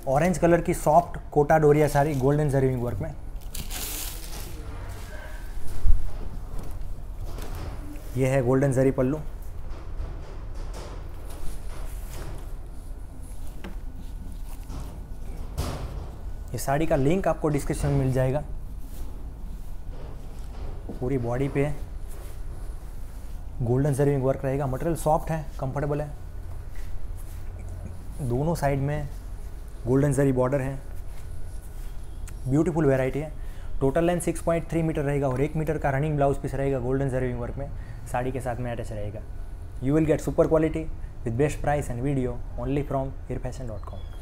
Orange colour की soft Kota Doria sari golden zari weaving work में। ये है गोल्डन जरी पल्लू। ये साड़ी का लिंक आपको डिस्क्रिप्शन में मिल जाएगा। पूरी बॉडी पे गोल्डन जरी वीविंग वर्क रहेगा। मटेरियल सॉफ्ट है, कंफर्टेबल है। दोनों साइड में गोल्डन जरी बॉर्डर है। ब्यूटीफुल वैरायटी है। टोटल लेंथ 6.3 मीटर रहेगा और 1 मीटर का रनिंग ब्लाउज पीस रहेगा गोल्डन जरी वीविंग वर्क में, साड़ी के साथ में अटैच रहेगा। You will get super quality with best price and video only from hirfashion.com।